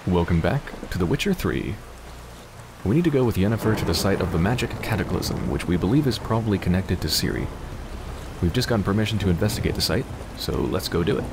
Welcome back to The Witcher 3. We need to go with Yennefer to the site of the magic cataclysm, which we believe is probably connected to Ciri. We've just gotten permission to investigate the site, so let's go do it.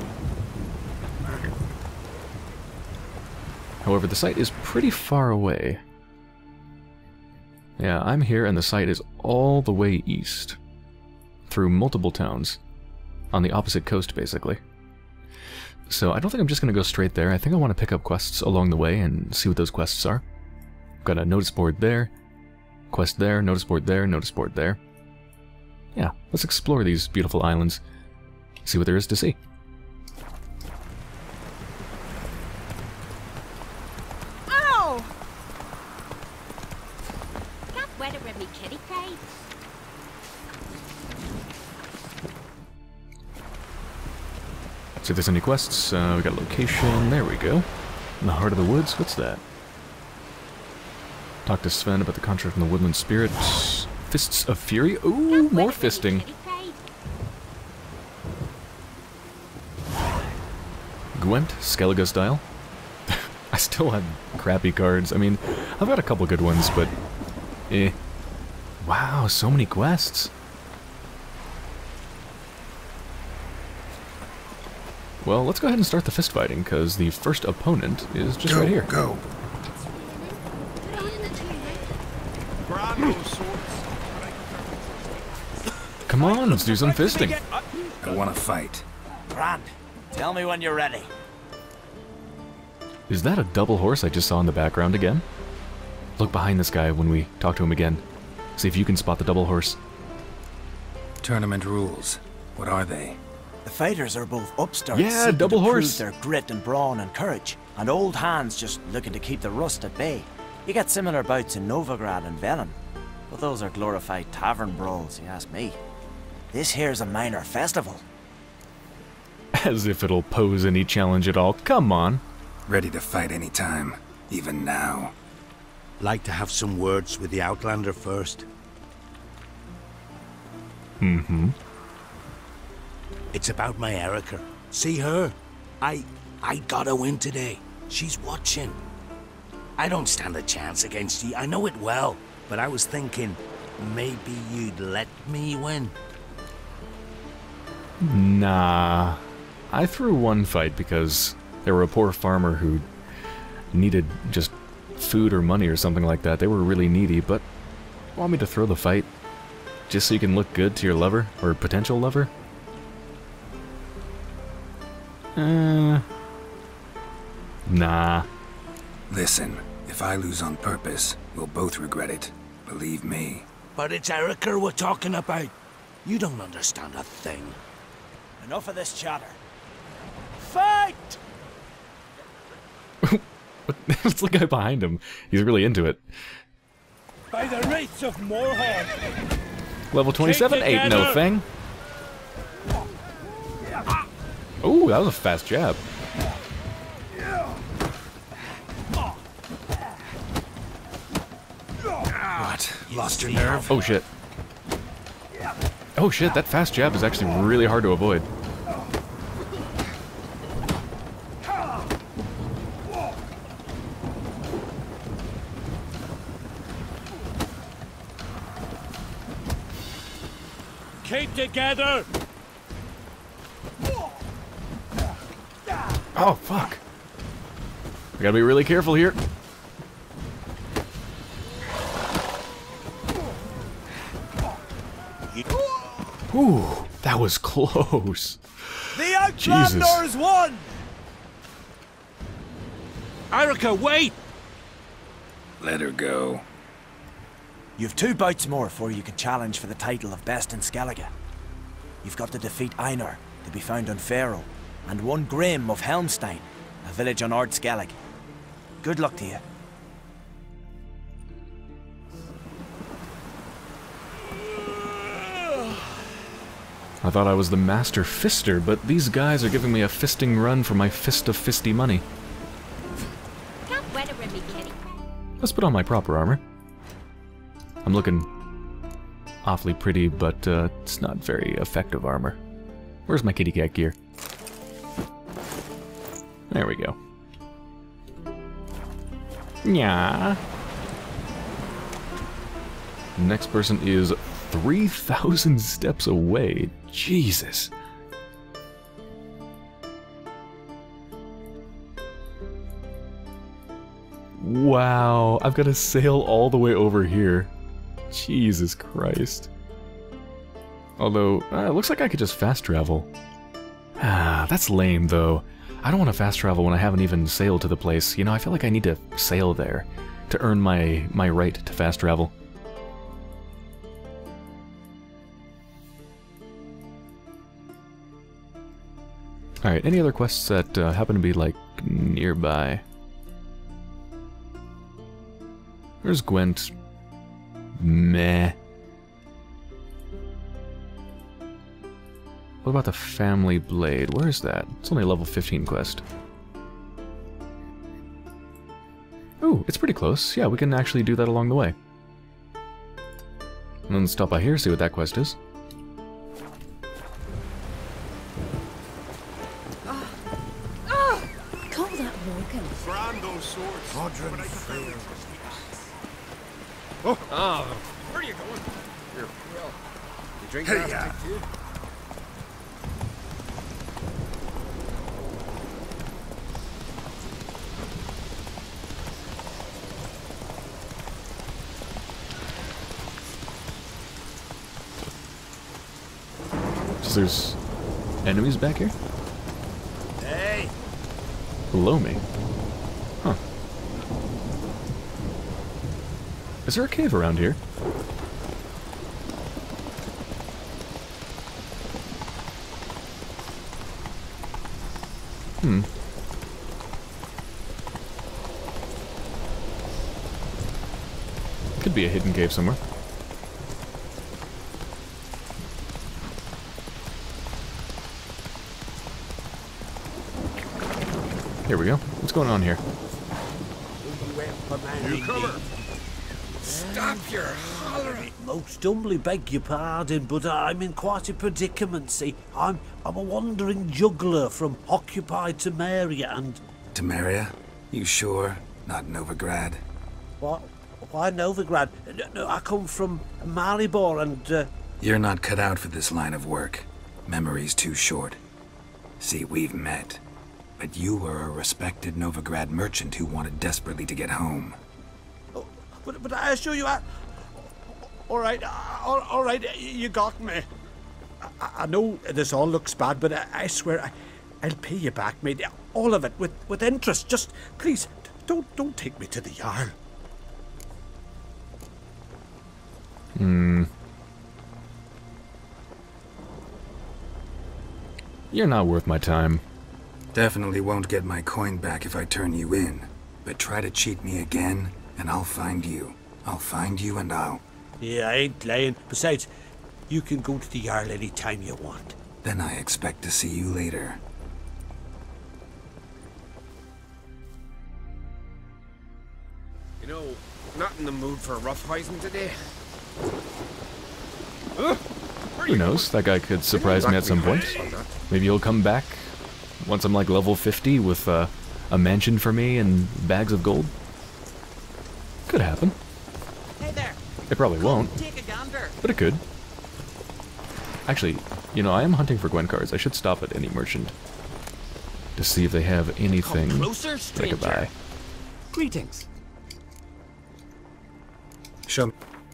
However, the site is pretty far away. Yeah, I'm here and the site is all the way east, through multiple towns, on the opposite coast basically. So I don't think I'm just going to go straight there. I think I want to pick up quests along the way and see what those quests are. Got a notice board there, quest there, notice board there, notice board there. Yeah, let's explore these beautiful islands, see what there is to see. Oh! Got wetter with me kitty cage. See if there's any quests. We got a location. There we go. In the heart of the woods. What's that? Talk to Sven about the contract from the woodland spirits. Fists of Fury. Ooh, more fisting. Gwent, Skellige style. I still have crappy cards. I mean, I've got a couple good ones, but eh. Wow, so many quests. Well, let's go ahead and start the fist fighting, because the first opponent is just right here. Go. Come on, let's do some fisting. I want to fight. Brand, tell me when you're ready. Is that a double horse I just saw in the background again? Look behind this guy when we talk to him again. See if you can spot the double horse. Tournament rules. What are they? The fighters are both upstarts Yeah, seeking double to horse. prove their grit and brawn and courage, and old hands just looking to keep the rust at bay. You get similar bouts in Novigrad and Velen, but those are glorified tavern brawls, you ask me. This here's a minor festival. As if it'll pose any challenge at all. Come on. Ready to fight anytime, even now. Like to have some words with the Outlander first. Mm-hmm. It's about my Erica. See her? I gotta win today. She's watching. I don't stand a chance against you. I know it well. But I was thinking, maybe you'd let me win. Nah. I threw one fight because there were a poor farmer who needed just food or money or something like that. They were really needy, but want me to throw the fight just so you can look good to your lover or potential lover? Nah. Listen, if I lose on purpose, we'll both regret it. Believe me. But it's Erica we're talking about. You don't understand a thing. Enough of this chatter. Fight! What's the guy behind him? He's really into it. By the rights of Morhorn. Level 27 ain't no thing. Ooh, that was a fast jab. What? Lost your nerve? Oh shit. Oh shit, that fast jab is actually really hard to avoid. Keep together. Oh fuck. We gotta be really careful here. Ooh, that was close. The Outlanders won! Erica, wait! Let her go. You've 2 bouts more before you can challenge for the title of Best in Skellige. You've got to defeat Einar, to be found on Faroe, and 1 Grim of Helmstein, a village on Ard Skellige. Good luck to you. I thought I was the master fister, but these guys are giving me a fisting run for my fist of fisty money. Can't wetter with me kitty. Let's put on my proper armor. I'm looking awfully pretty, but it's not very effective armor. Where's my kitty cat gear? There we go. Yeah. Next person is 3,000 steps away. Jesus. Wow, I've got to sail all the way over here. Jesus Christ. Although, it looks like I could just fast travel. Ah, that's lame though. I don't want to fast travel when I haven't even sailed to the place. You know, I feel like I need to sail there to earn my right to fast travel. Alright, any other quests that happen to be, like, nearby? There's Gwent. Meh. What about the Family Blade? Where is that? It's only a level 15 quest. Ooh, it's pretty close. Yeah, we can actually do that along the way. And then stop by here, see what that quest is. Call that Morgan. Brando swords. Modern fair. Oh, where are you going? Here, well, you drink that too? So there's enemies back here? Hey! Below me? Huh. Is there a cave around here? Hmm. Could be a hidden cave somewhere. Here we go. What's going on here? You cover! Stop your hollering! Most humbly beg your pardon, but I'm in quite a predicament, see. I'm a wandering juggler from occupied Temeria and... Temeria? You sure? Not Novigrad? What? Why Novigrad? No, I come from Maribor and... You're not cut out for this line of work. Memory's too short. See, we've met. But you were a respected Novigrad merchant who wanted desperately to get home. Oh, but I assure you, all right, you got me. I know this all looks bad, but I swear I'll pay you back, mate. All of it, with interest. Just, please, don't take me to the Jarl. You're not worth my time. Definitely won't get my coin back if I turn you in. But try to cheat me again, and I'll find you. I'll find you and I'll... Yeah, I ain't lying. Besides, you can go to the Jarl any time you want. Then I expect to see you later. You know, not in the mood for roughhousing today. Who knows? That guy could surprise me at some point. Maybe he'll come back once I'm like level 50 with a mansion for me and bags of gold. Could happen. Hey there. It probably won't, Take a gander. but it could. Actually, you know, I am hunting for Gwen cards. I should stop at any merchant to see if they have anything Come closer, that I stranger. could buy. Greetings. Show me.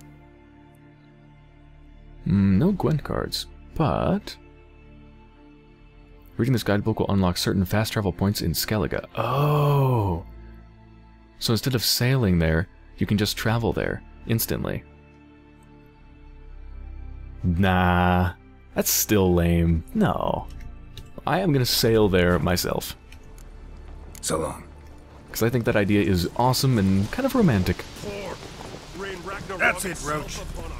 No Gwent cards, but... Reading this guidebook will unlock certain fast travel points in Skellige. Oh! So instead of sailing there, you can just travel there, instantly. Nah, that's still lame. No. I am gonna sail there myself. So long. Because I think that idea is awesome and kind of romantic. That's it, Roach.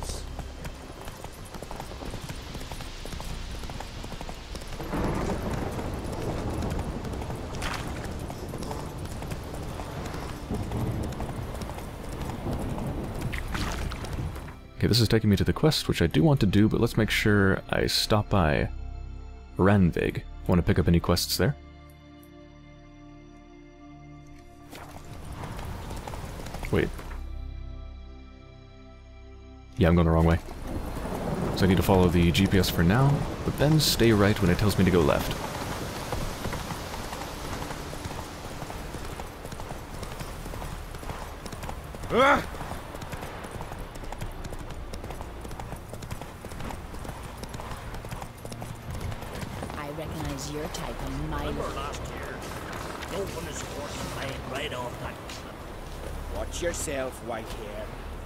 Okay, this is taking me to the quest, which I do want to do, but let's make sure I stop by Ranvig. Want to pick up any quests there? Wait. Yeah, I'm going the wrong way. So I need to follow the GPS for now, but then stay right when it tells me to go left. Ah! I recognize your type a mile Remember away. last year? No one is horse playing right off that. Watch yourself, white hair.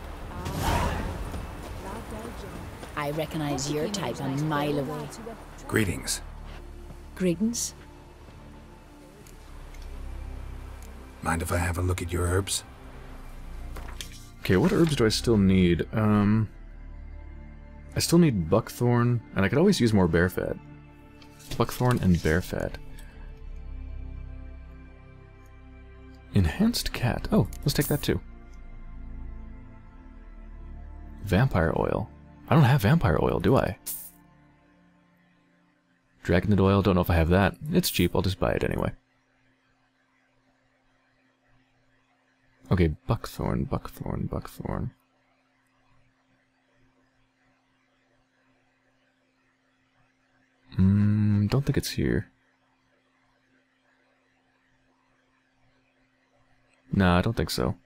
I recognize your type a mile away. Greetings. Greetings. Mind if I have a look at your herbs? Okay, what herbs do I still need? I still need buckthorn, and I could always use more bear fat. Buckthorn and bear fat. Enhanced cat. Oh, let's take that too. Vampire oil. I don't have vampire oil, do I? Dragonite oil, don't know if I have that. It's cheap, I'll just buy it anyway. Okay, buckthorn, buckthorn, buckthorn. Don't think it's here. Nah, I don't think so.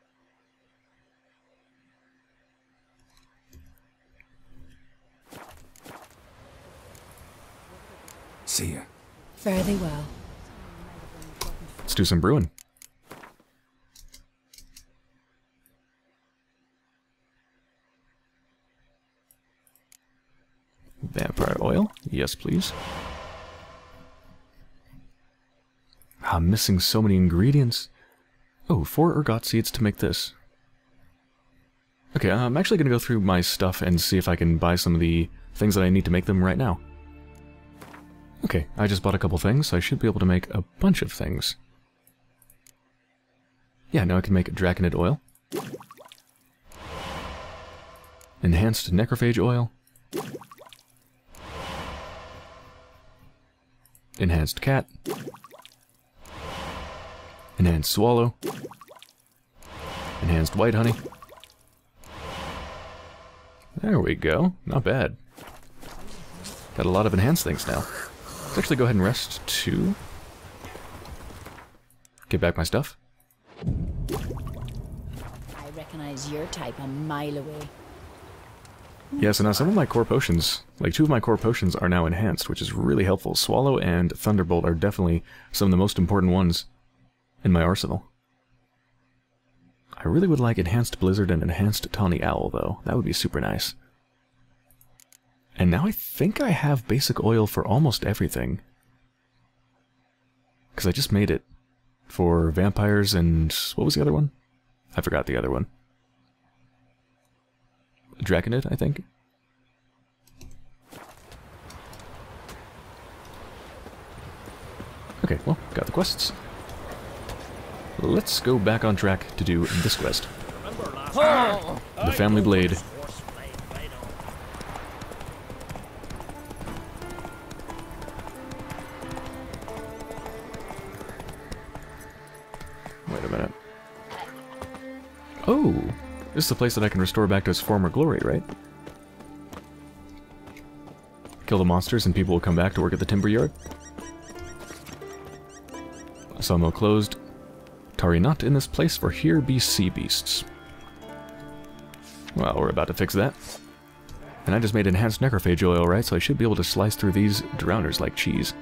See ya. Fare thee well. Let's do some brewing. Vampire oil? Yes, please. I'm missing so many ingredients. Oh, 4 ergot seeds to make this. Okay, I'm actually going to go through my stuff and see if I can buy some of the things that I need to make them right now. Okay, I just bought a couple things, so I should be able to make a bunch of things. Yeah, now I can make draconite oil. Enhanced necrophage oil. Enhanced cat. Enhanced swallow. Enhanced white honey. There we go. Not bad. Got a lot of enhanced things now. Let's actually go ahead and rest too. Get back my stuff. I recognize your type a mile away. Yeah, so now some of my core potions, like 2 of my core potions are now enhanced, which is really helpful. Swallow and Thunderbolt are definitely some of the most important ones in my arsenal. I really would like Enhanced Blizzard and Enhanced Tawny Owl, though. That would be super nice. And now I think I have basic oil for almost everything. Because I just made it for vampires and... what was the other one? I forgot the other one. Draconite, I think? Okay, well, got the quests. Let's go back on track to do this quest. The Family Blade. Wait a minute. Oh! This is the place that I can restore back to its former glory, right? Kill the monsters and people will come back to work at the timber yard. Sawmill closed. Tarry not in this place, for here be sea beasts. Well, we're about to fix that. And I just made enhanced necrophage oil, right? So I should be able to slice through these drowners like cheese.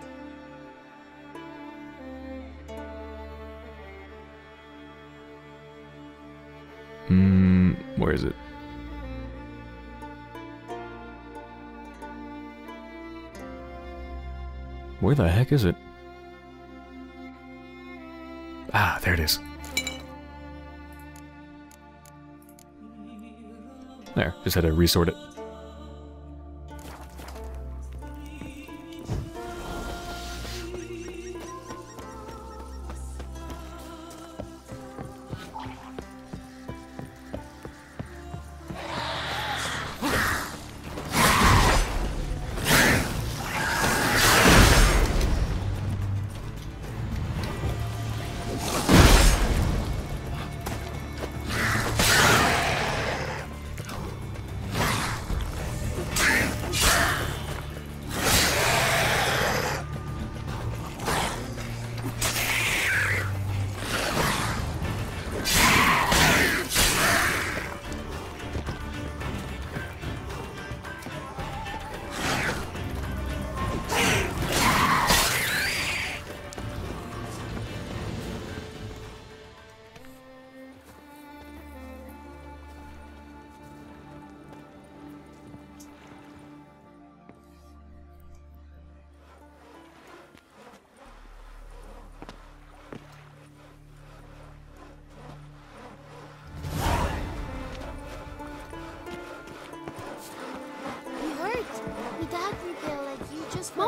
Where is it? Where the heck is it? Ah, there it is. There, just had to resort it.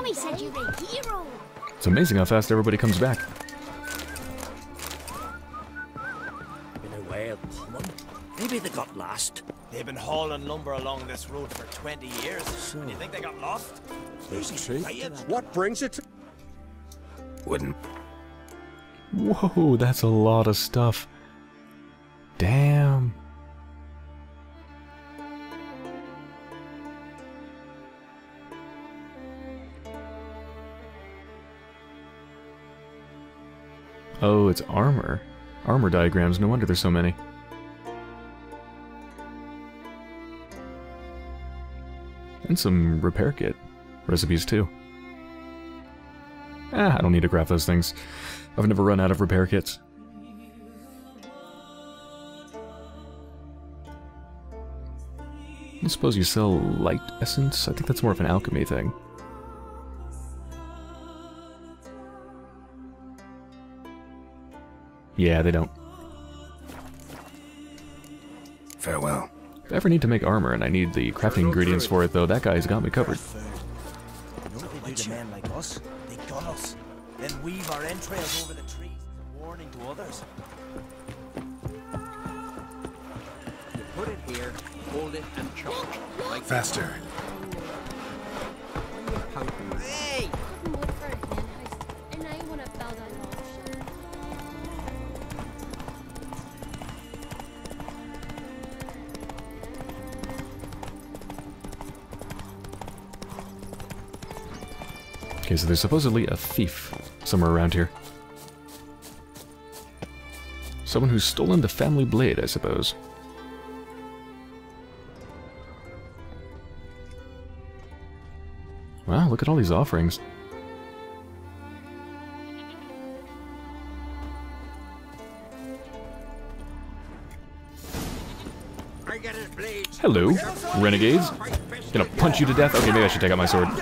Mummy said you're a hero. It's amazing how fast everybody comes back. Been a while coming. Maybe they got lost. They've been hauling lumber along this road for 20 years. So, Do you think they got lost? There's truth. What brings it to... Wouldn't. Whoa, that's a lot of stuff. Damn. Oh, it's armor. Armor diagrams, no wonder there's so many. And some repair kit recipes too. I don't need to craft those things. I've never run out of repair kits. I suppose you sell light essence? I think that's more of an alchemy thing. Yeah, they don't. Farewell. If I ever need to make armor and I need the crafting ingredients for it, though, that guy's got me covered. You know what they do to men like us? They gun us, then weave our entrails over the trees as a warning to others. You put it here, hold it, and chop. Like Faster. Hey! Cutting wood for a hen house, and I want to build a log shed. Okay, so there's supposedly a thief somewhere around here. Someone who's stolen the family blade, I suppose. Wow, look at all these offerings. I get his blades. Hello, renegades. Gonna punch you to death? Okay, maybe I should take out my sword.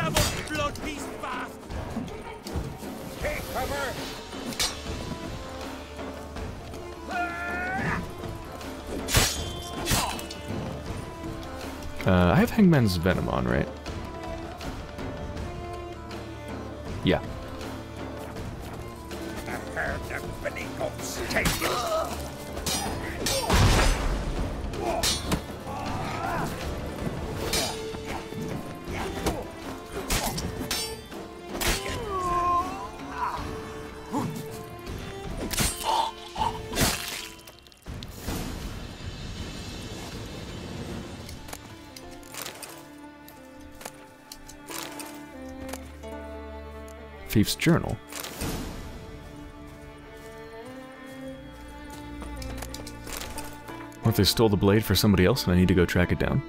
Take cover. I have Hangman's Venom on, right? Yeah. A herd of Benny goats. Take you. Thief's Journal. What if they stole the blade for somebody else and I need to go track it down?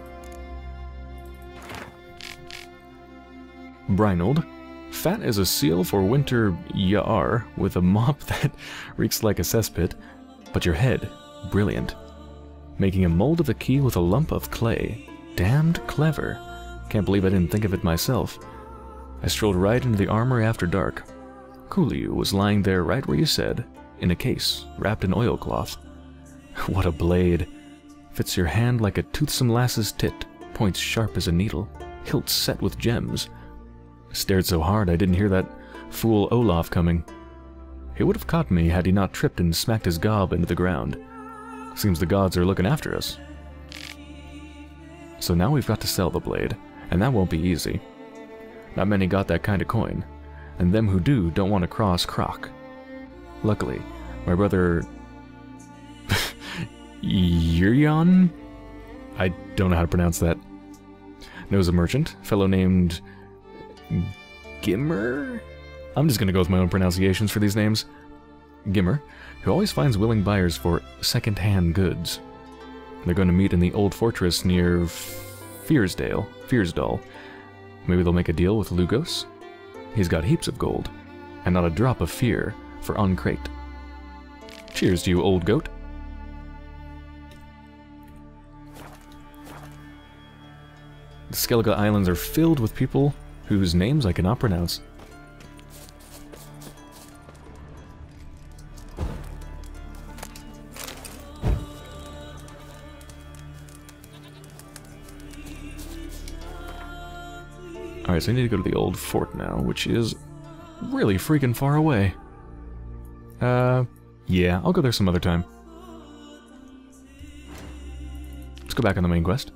Brinold. Fat as a seal for winter Yar, with a mop that reeks like a cesspit, but your head, brilliant. Making a mold of the key with a lump of clay. Damned clever. Can't believe I didn't think of it myself. I strolled right into the armory after dark. Coolio was lying there right where you said, in a case, wrapped in oilcloth. What a blade. Fits your hand like a toothsome lass's tit, points sharp as a needle, hilt set with gems. Stared so hard I didn't hear that fool Olaf coming. He would have caught me had he not tripped and smacked his gob into the ground. Seems the gods are looking after us. So now we've got to sell the blade, and that won't be easy. Not many got that kind of coin, and them who do don't want to cross Croc. Luckily, my brother Yurion? I don't know how to pronounce that. Knows a merchant, fellow named Gimmer? I'm just gonna go with my own pronunciations for these names. Gimmer, who always finds willing buyers for second-hand goods. They're going to meet in the old fortress near Fearsdal. Maybe they'll make a deal with Lugos? He's got heaps of gold, and not a drop of fear for uncrate. Cheers to you, old goat. The Skellige Islands are filled with people whose names I cannot pronounce. Alright, Alright, so I need to go to the old fort now, which is really freaking far away. Yeah, I'll go there some other time. Let's go back on the main quest.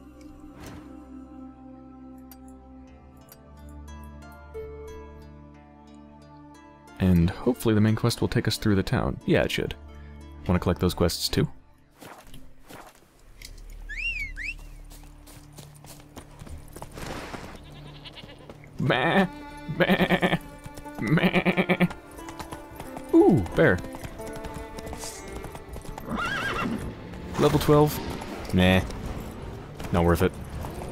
And hopefully the main quest will take us through the town. Yeah, it should. Want to collect those quests too? Meh, meh, meh. Ooh, bear. Level 12? Nah. Not worth it.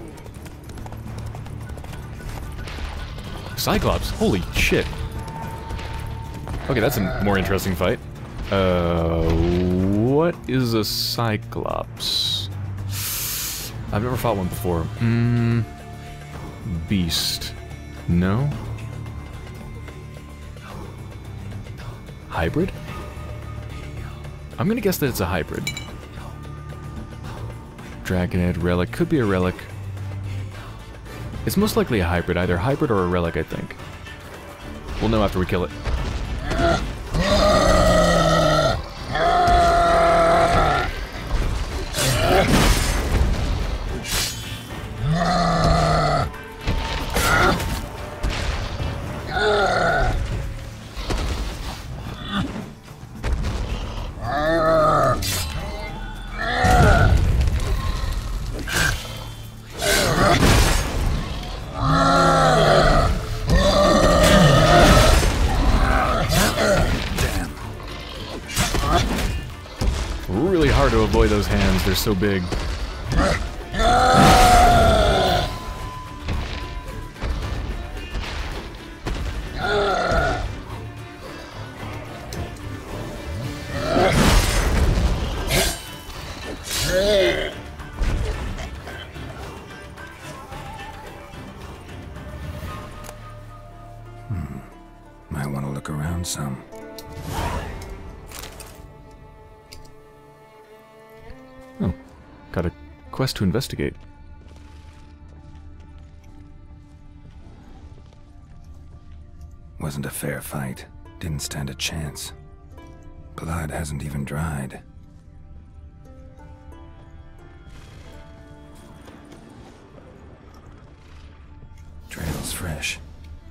Cyclops? Holy shit. Okay, that's a more interesting fight. What is a Cyclops? I've never fought one before. Beast. No? Hybrid? I'm gonna guess that it's a hybrid. Dragonhead, relic, could be a relic. It's most likely a hybrid, either hybrid or a relic, I think. We'll know after we kill it. Really hard to avoid those hands, they're so big. Might want to look around some. Oh, got a quest to investigate. Wasn't a fair fight. Didn't stand a chance. Blood hasn't even dried. Trail's fresh.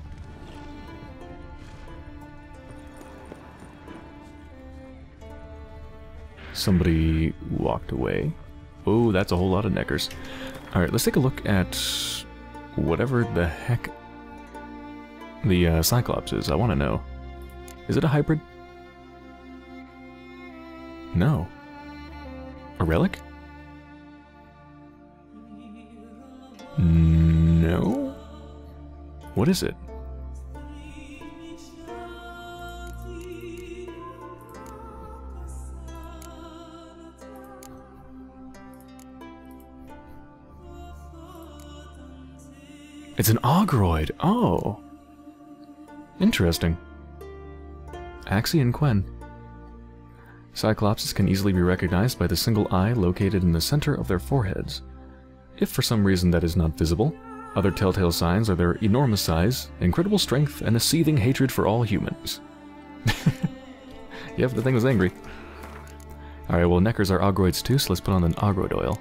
Somebody walked away. Oh, that's a whole lot of neckers. Alright, let's take a look at whatever the heck the Cyclops is. I want to know. Is it a hybrid? No. A relic? No? What is it? It's an Ogroid. Oh. Interesting. Axie and Quen. Cyclopses can easily be recognized by the single eye located in the center of their foreheads. If for some reason that is not visible, other telltale signs are their enormous size, incredible strength, and a seething hatred for all humans. Yep, the thing was angry. Alright, well, neckers are Ogroids too, so let's put on an Ogroid oil.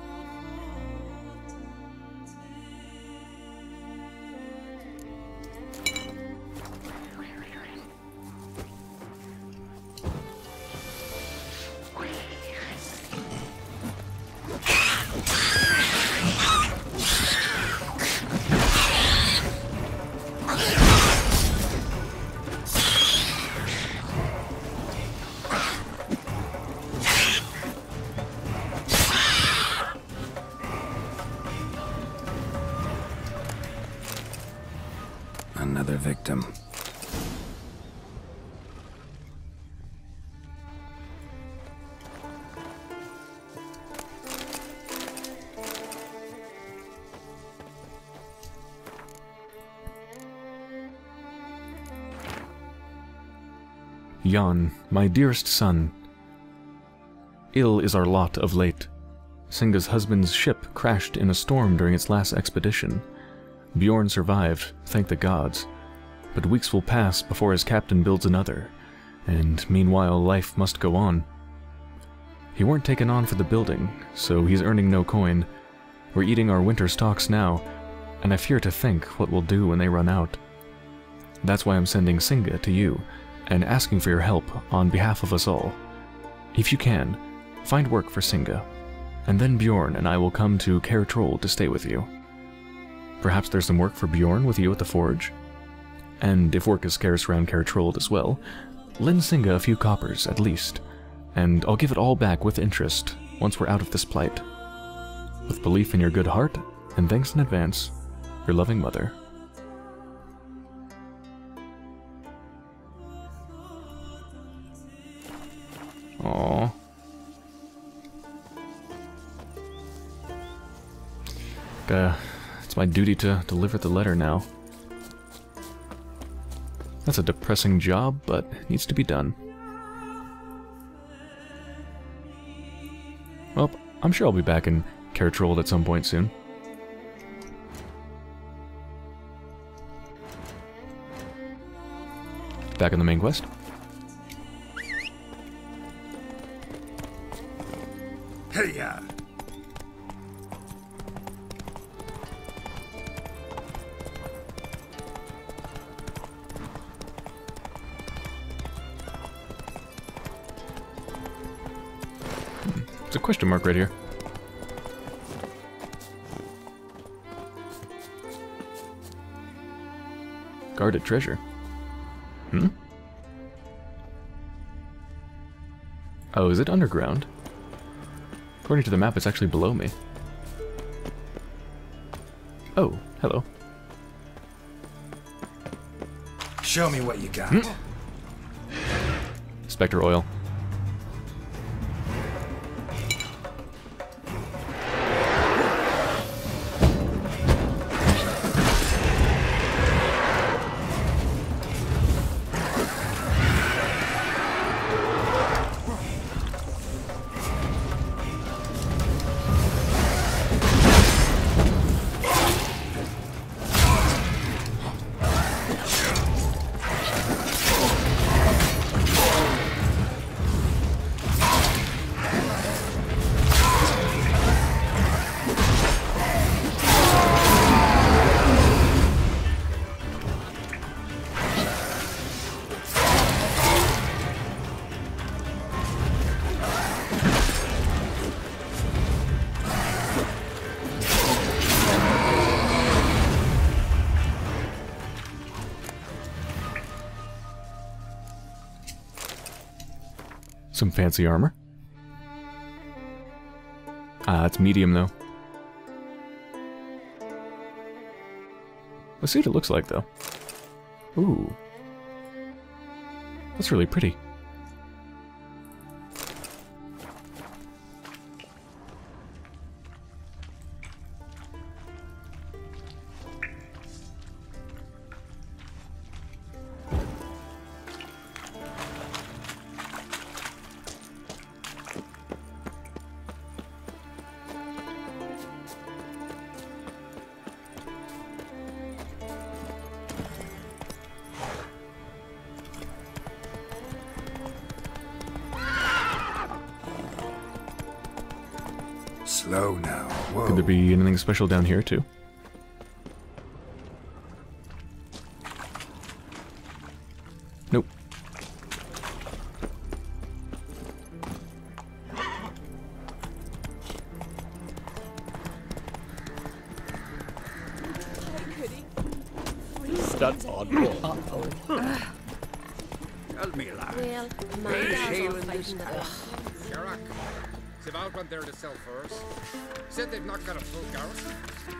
Another victim. Jan, my dearest son. Ill is our lot of late. Singa's husband's ship crashed in a storm during its last expedition. Bjorn survived, thank the gods. But weeks will pass before his captain builds another, and meanwhile life must go on. He weren't taken on for the building, so he's earning no coin. We're eating our winter stocks now, and I fear to think what we'll do when they run out. That's why I'm sending Singa to you, and asking for your help on behalf of us all. If you can, find work for Singa, and then Bjorn and I will come to Kaer Troll to stay with you. Perhaps there's some work for Bjorn with you at the forge? And if work is scarce around Kaer Troll as well, lend Singa a few coppers at least, and I'll give it all back with interest once we're out of this plight. With belief in your good heart, and thanks in advance, your loving mother. Aww. It's my duty to deliver the letter now. That's a depressing job, but it needs to be done. Well, I'm sure I'll be back in Kaer Troll at some point soon. Back on the main quest. Hey-ya! There's a question mark right here. Guarded treasure. Hmm? Oh, is it underground? According to the map, it's actually below me. Oh, hello. Show me what you got. Spectre oil. Some fancy armor. Ah, it's medium though. Let's see what it looks like though. Ooh. That's really pretty. Slow now. Whoa. Could there be anything special down here too? Nope. That's oddball. Tell me, lad. Well, my Hey, dad's Shale all in this fighting the house. battle. Sherrock. They've out went there to sell furs. Said they've not got a full garrison.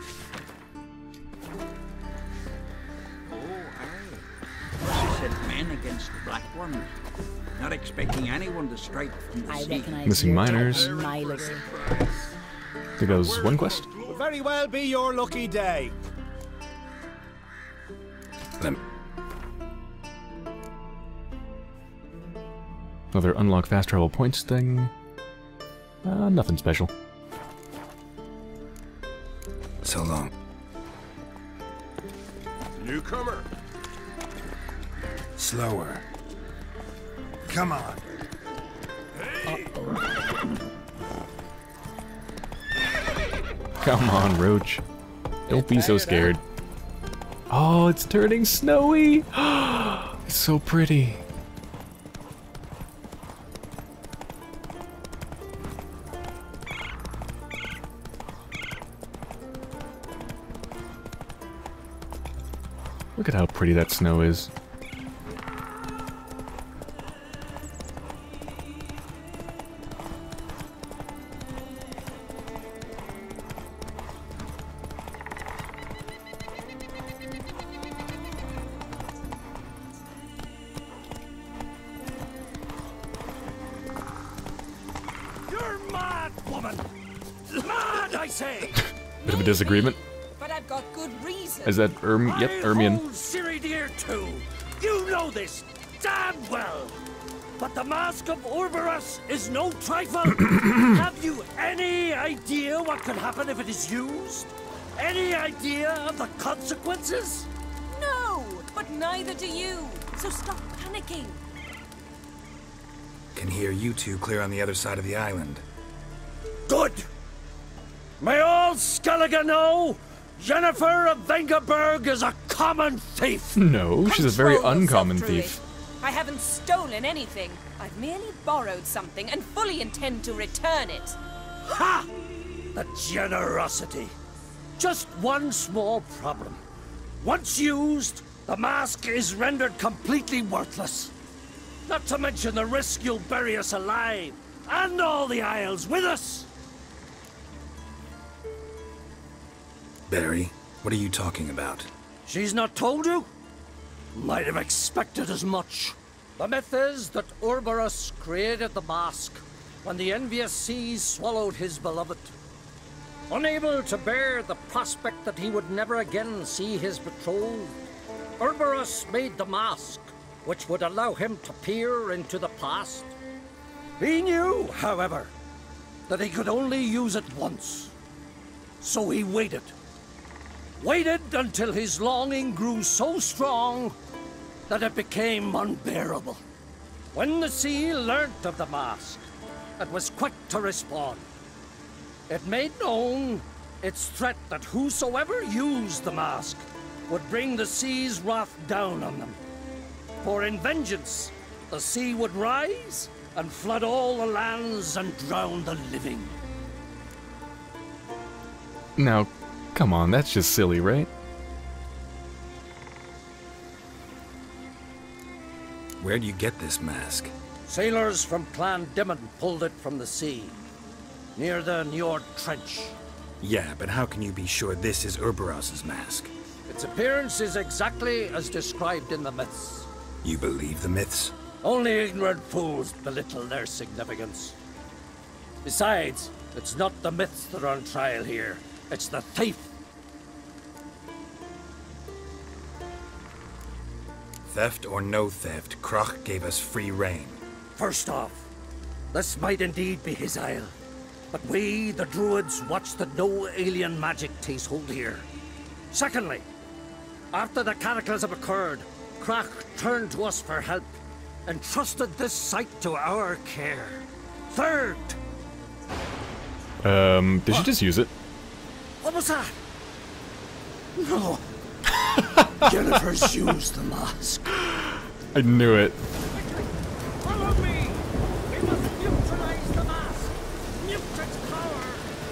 Oh, aye. She sent men against the Black Ones, not expecting anyone to strike from the I sea. recognize Missing your type miners. a mile away. I think that was one quest. Will very well be your lucky day. Lem- Another unlock fast travel points thing. Nothing special. So long. Newcomer. Slower. Come on. Come on, Roach. Don't be so scared. Oh, it's turning snowy. It's so pretty. Look at how pretty that snow is. You're mad, woman! Mad, I say! Bit of a disagreement. But I've got good reason. Is that yep, Ermion. I Siri dear too. You know this damn well. But the mask of Uroboros is no trifle. Have you any idea what could happen if it is used? Any idea of the consequences? No, but neither do you. So stop panicking. Can hear you two clear on the other side of the island. Good. May all Skellige know Jennifer of Vengerberg is a common thief. No, she's a very Control yourself, uncommon Druid. thief. I haven't stolen anything. I've merely borrowed something and fully intend to return it. Ha! The generosity. Just one small problem. Once used, the mask is rendered completely worthless. Not to mention the risk you'll bury us alive, and all the Isles with us. Barry, what are you talking about? She's not told you? Might have expected as much. The myth is that Uroboros created the mask when the envious seas swallowed his beloved. Unable to bear the prospect that he would never again see his betrothed, Uroboros made the mask, which would allow him to peer into the past. He knew, however, that he could only use it once. So he waited. Waited until his longing grew so strong that it became unbearable. When the sea learnt of the mask, it was quick to respond. It made known its threat that whosoever used the mask would bring the sea's wrath down on them. For in vengeance, the sea would rise and flood all the lands and drown the living. Now, come on, that's just silly, right? Where do you get this mask? Sailors from Clan Dimon pulled it from the sea, near the Njord Trench. Yeah, but how can you be sure this is Uroboros' mask? Its appearance is exactly as described in the myths. You believe the myths? Only ignorant fools belittle their significance. Besides, it's not the myths that are on trial here. It's the thief. Theft or no theft, Kroch gave us free rein. First off, this might indeed be his isle. But we, the Druids, watch that no alien magic takes hold here. Secondly, after the cataclysm occurred, Kroch turned to us for help, and trusted this site to our care. Third! Did you just use it? What was that? No. Jennifer's used the mask. I knew it. Follow me! We must neutralize the mask! Nuke its power!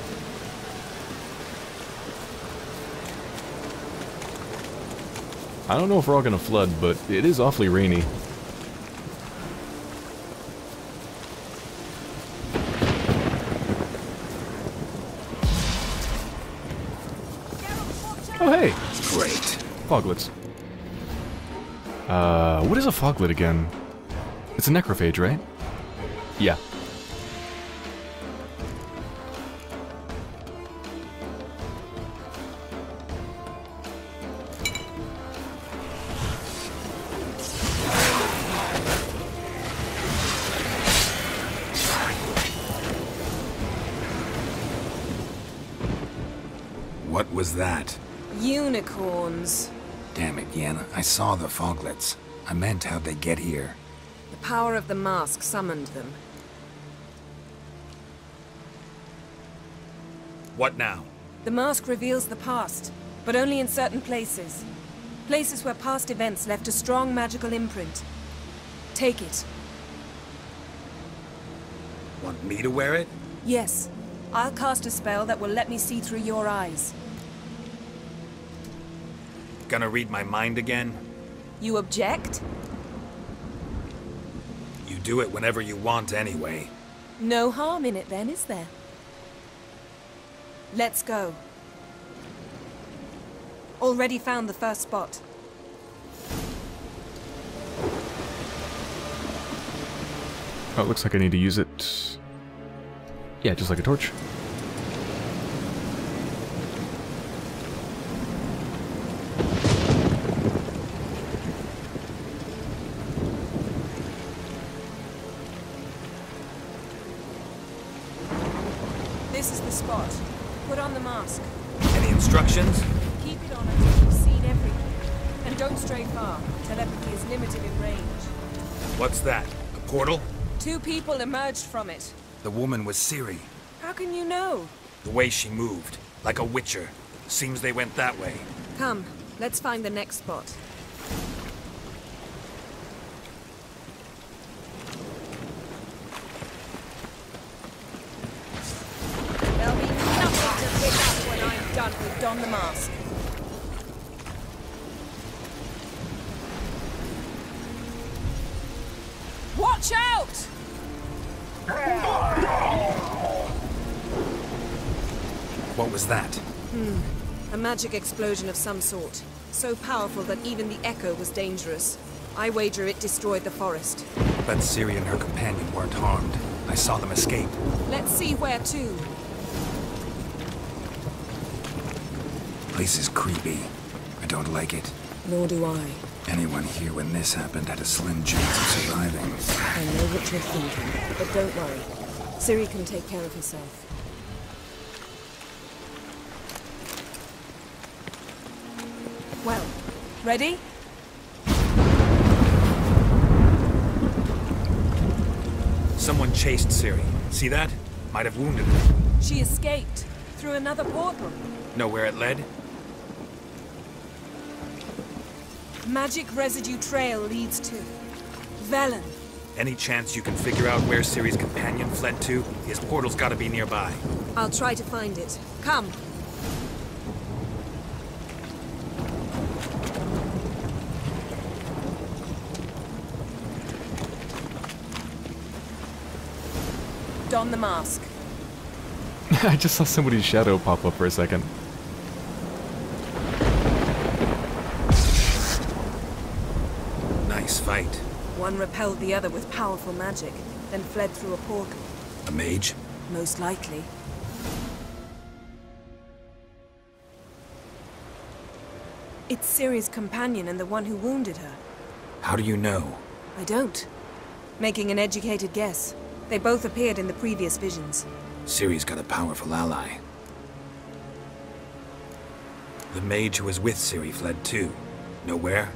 I don't know if we're all gonna flood, but it is awfully rainy. Oh hey! Great. Foglets. What is a foglet again? It's a necrophage, right? Yeah. What was that? Unicorns. Damn it, Yen. I saw the foglets. I meant how'd they get here. The power of the mask summoned them. What now? The mask reveals the past, but only in certain places. Places where past events left a strong magical imprint. Take it. Want me to wear it? Yes. I'll cast a spell that will let me see through your eyes. Gonna read my mind again? You object? You do it whenever you want anyway. No harm in it then, is there? Let's go. Already found the first spot. Oh, it looks like I need to use it... Yeah, just like a torch. This is the spot. Put on the mask. Any instructions? Keep it on until you've seen everything. And don't stray far. Telepathy is limited in range. What's that? A portal? 2 people emerged from it. The woman was Ciri. How can you know? The way she moved. Like a witcher. Seems they went that way. Come, let's find the next spot. There'll be nothing to pick up when I'm done with Don the Mask. Watch out! What was that? A magic explosion of some sort. So powerful that even the echo was dangerous. I wager it destroyed the forest. But Ciri and her companion weren't harmed. I saw them escape. Let's see where to. Place is creepy. I don't like it. Nor do I. Anyone here when this happened had a slim chance of surviving. I know what you're thinking, but don't worry. Ciri can take care of herself. Well, ready? Someone chased Ciri. See that? Might have wounded her. She escaped through another portal. Know where it led? Magic residue trail leads to Velen. Any chance you can figure out where Ciri's companion fled to? His portal's gotta be nearby. I'll try to find it. Come. Don the mask. I just saw somebody's shadow pop up for a second. Nice fight. One repelled the other with powerful magic, then fled through a portal. A mage? Most likely. It's Ciri's companion and the one who wounded her. How do you know? I don't. Making an educated guess. They both appeared in the previous visions. Ciri's got a powerful ally. The mage who was with Ciri fled too. Know where?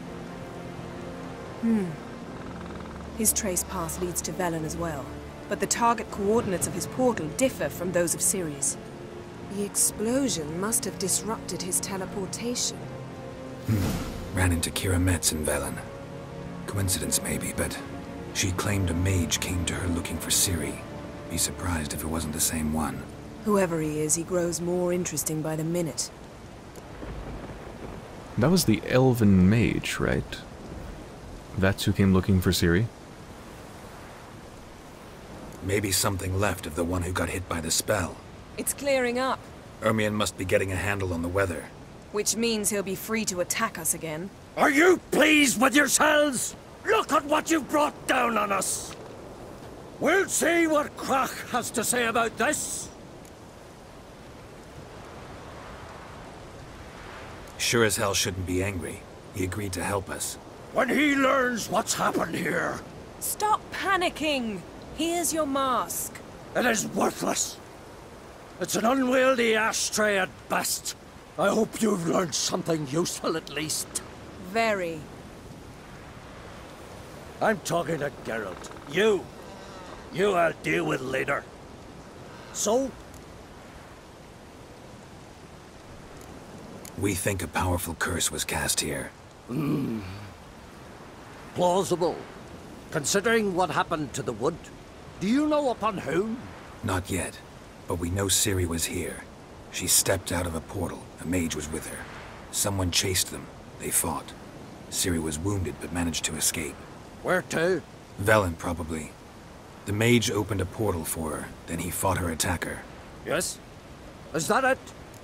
His trace path leads to Velen as well. But the target coordinates of his portal differ from those of Ciri's. The explosion must have disrupted his teleportation. Ran into Kira Metz in Velen. Coincidence maybe, but she claimed a mage came to her looking for Ciri. Be surprised if it wasn't the same one. Whoever he is, he grows more interesting by the minute. That was the elven mage, right? That's who came looking for Ciri? Maybe something left of the one who got hit by the spell. It's clearing up, Ermion must be getting a handle on the weather. which means he'll be free to attack us again. Are you pleased with yourselves? Look at what you've brought down on us! We'll see what Krach has to say about this. Sure as hell shouldn't be angry. He agreed to help us. When he learns what's happened here, Stop panicking! Here's your mask. it is worthless. It's an unwieldy ashtray at best. I hope you've learned something useful at least. Very. I'm talking to Geralt. You I'll deal with later. So? We think a powerful curse was cast here. Plausible. Considering what happened to the wood. Do you know upon whom? Not yet, but we know Ciri was here. She stepped out of a portal. A mage was with her. Someone chased them. They fought. Ciri was wounded but managed to escape. Where to? Velen, probably. The mage opened a portal for her, then he fought her attacker. Yes? Is that it?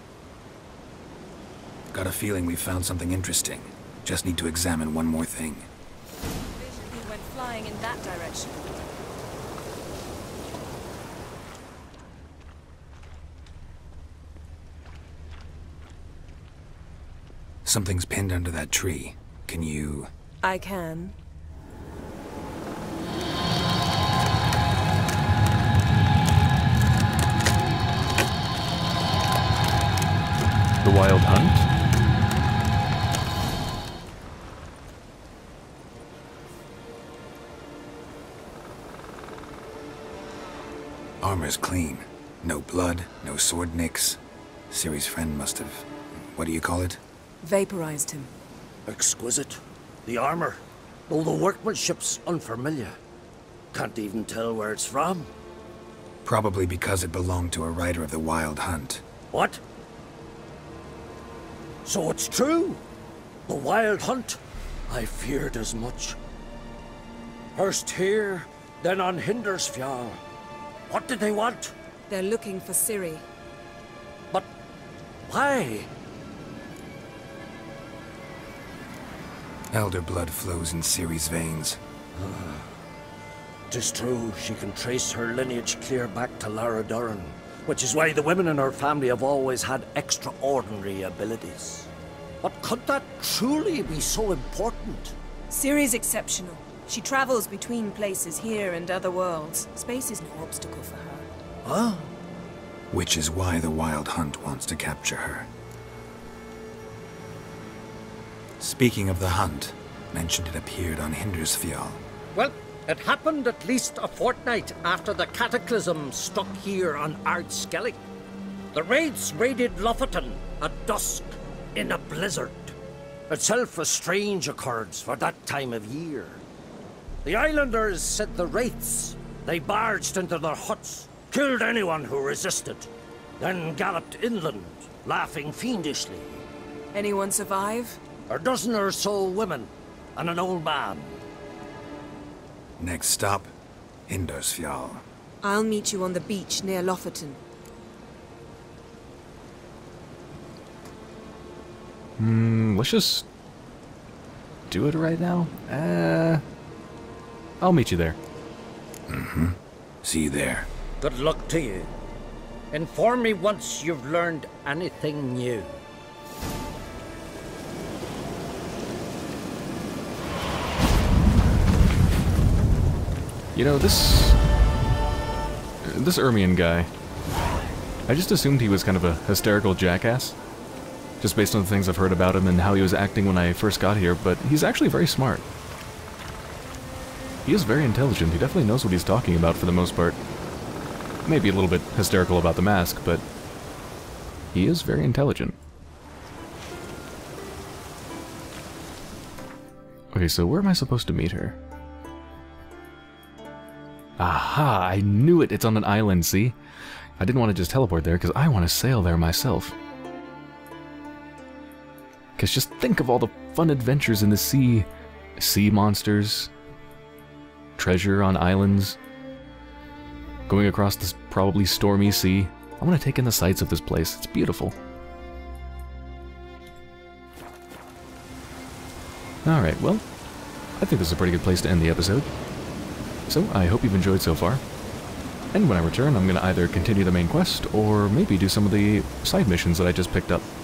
Got a feeling we found something interesting. Just need to examine one more thing. He went flying in that direction. Something's pinned under that tree. Can you... I can. The Wild Hunt? Armor's clean. No blood, no sword nicks. Ciri's friend must have... what do you call it? Vaporized him. Exquisite. The armor, though the workmanship's unfamiliar. Can't even tell where it's from. Probably because it belonged to a rider of the Wild Hunt. What? So it's true? The Wild Hunt? I feared as much. First here, then on Hindersfjall. What did they want? They're looking for Ciri. But why? Elder blood flows in Ciri's veins. Tis true, she can trace her lineage clear back to Lara Duran, which is why the women in her family have always had extraordinary abilities. But could that truly be so important? Ciri's exceptional. She travels between places here and other worlds. Space is no obstacle for her. Huh? Which is why the Wild Hunt wants to capture her. Speaking of the hunt, mentioned it appeared on Hindersfjall. Well, it happened at least a fortnight after the cataclysm struck here on Ardskellig. The raids raided Lofoten at dusk in a blizzard. Itself a strange occurrence for that time of year. The islanders said the wraiths. They barged into their huts, killed anyone who resisted, then galloped inland, laughing fiendishly. Anyone survive? A dozen or so women, and an old man. Next stop, Hindersfjall. I'll meet you on the beach near Lofoten. Let's just do it right now. I'll meet you there. Mm-hmm. See you there. Good luck to you. Inform me once you've learned anything new. You know, this Ermion guy, I just assumed he was kind of a hysterical jackass, just based on the things I've heard about him and how he was acting when I first got here, but he's actually very smart. He is very intelligent. He definitely knows what he's talking about for the most part. Maybe a little bit hysterical about the mask, but he is very intelligent. Okay, so where am I supposed to meet her? Aha! I knew it! It's on an island, see? I didn't want to just teleport there, because I want to sail there myself. Because just think of all the fun adventures in the sea. Sea monsters. Treasure on islands. Going across this probably stormy sea. I want to take in the sights of this place. It's beautiful. Alright, well, I think this is a pretty good place to end the episode. So, I hope you've enjoyed so far. And when I return, I'm going to either continue the main quest, or maybe do some of the side missions that I just picked up.